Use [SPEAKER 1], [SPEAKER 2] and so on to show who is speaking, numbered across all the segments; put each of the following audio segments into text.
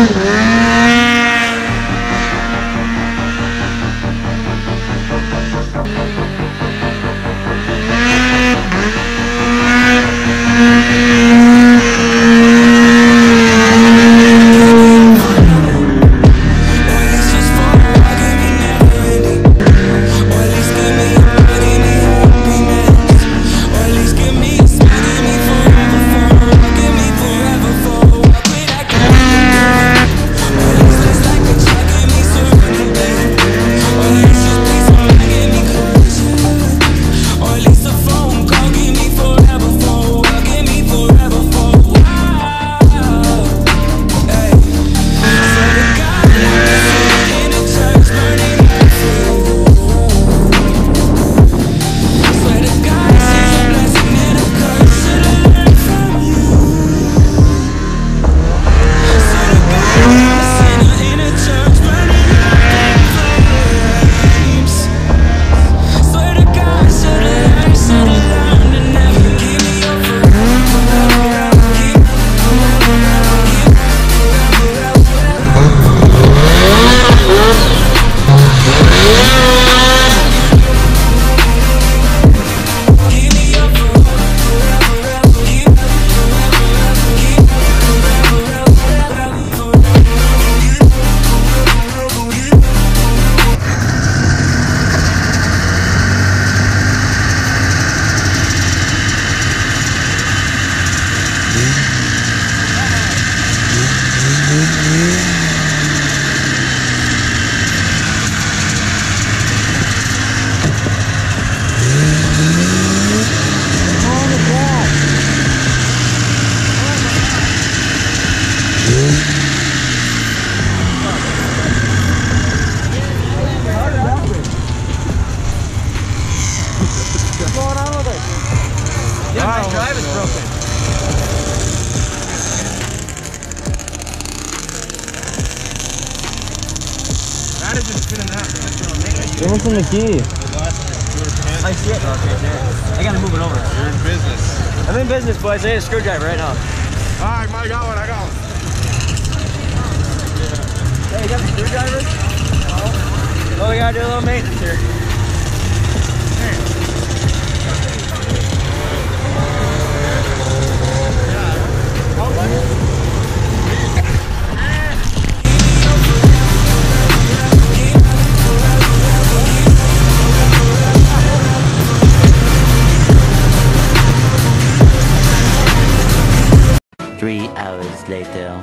[SPEAKER 1] Give him from the key.
[SPEAKER 2] I see it. Okay, there. I gotta move it over.
[SPEAKER 3] You're in business.
[SPEAKER 2] I'm in business, boys. I need a screwdriver right now.
[SPEAKER 3] Alright, I got one. I got one.
[SPEAKER 2] Hey, you got the screwdriver? No. Well, we gotta do a little maintenance here.
[SPEAKER 4] Hours later.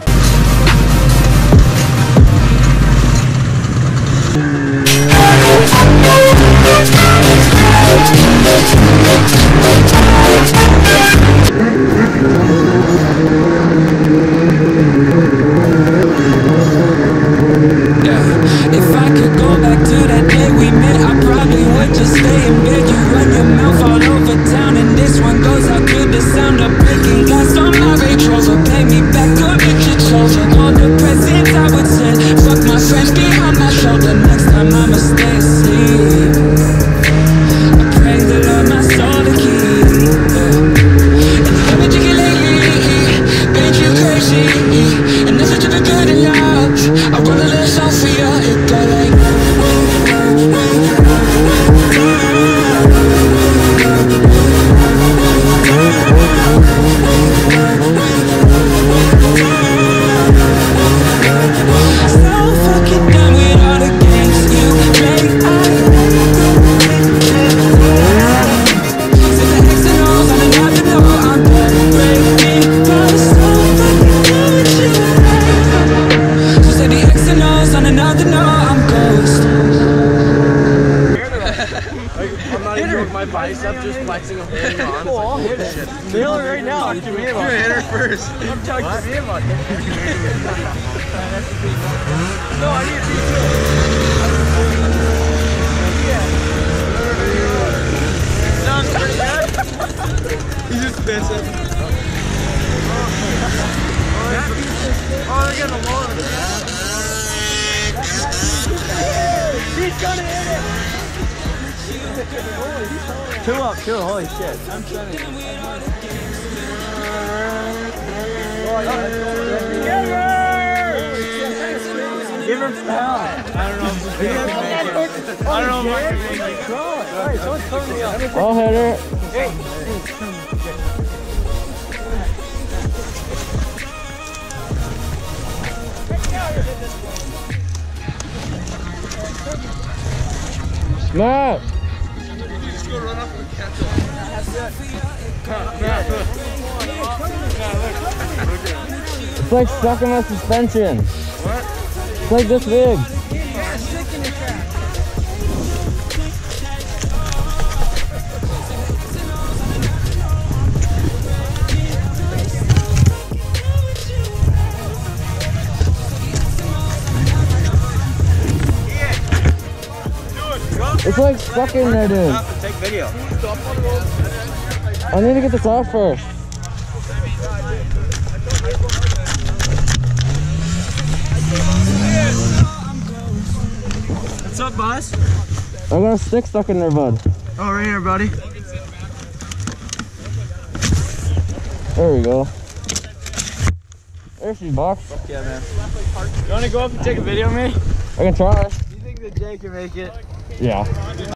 [SPEAKER 5] If I could go back to that day we met, I probably would just stay in bed. You run your mouth all over town, and this one goes out to the sound of breaking glass on my Range Rover. Pay me back or get your children. All the presents I would send, fuck my friends behind my shoulder. Next time I'ma stay asleep. I pray the Lord my soul to keep. And the image you get lately, been you crazy. And that's what you've been good enough. I wrote a little song for you, it go like so fucking done with all the games you play. Since the X and O's, I'm another no, I'm done breaking. But it's so fucking done with you. So say the X and O's on another no, I'm ghost.
[SPEAKER 3] I'm not even doing my bicep, just flexing a whole on.
[SPEAKER 2] Cool, I'll hit it. Feel it right now.
[SPEAKER 3] Talk to me about it. Hit her first.
[SPEAKER 2] I'm talking to me about it. No, I need to be too. Sounds pretty good.
[SPEAKER 3] He's just pissing. Oh, they're getting a lot of it.
[SPEAKER 2] He's gonna hit it. Two up, two. Holy shit. I'm trying to. Give her some help. I don't know if I don't know if I can make it. Alright, someone's covering me up.
[SPEAKER 1] I'll hit her.
[SPEAKER 2] Hey.
[SPEAKER 1] Matt! It's like stuck in my suspension.
[SPEAKER 2] What?
[SPEAKER 1] It's like this big. It's like stuck in there, dude.
[SPEAKER 2] Take video.
[SPEAKER 1] I need to get this off first.
[SPEAKER 2] What's up, boss?
[SPEAKER 1] I got a stick stuck in there, bud.
[SPEAKER 2] Oh, right here, buddy.
[SPEAKER 1] There we go. There she box.
[SPEAKER 2] Fuck yeah, man. You want to go up and take a video of me?
[SPEAKER 1] I can try.
[SPEAKER 2] Do you think that Jay can make it?
[SPEAKER 1] Yeah.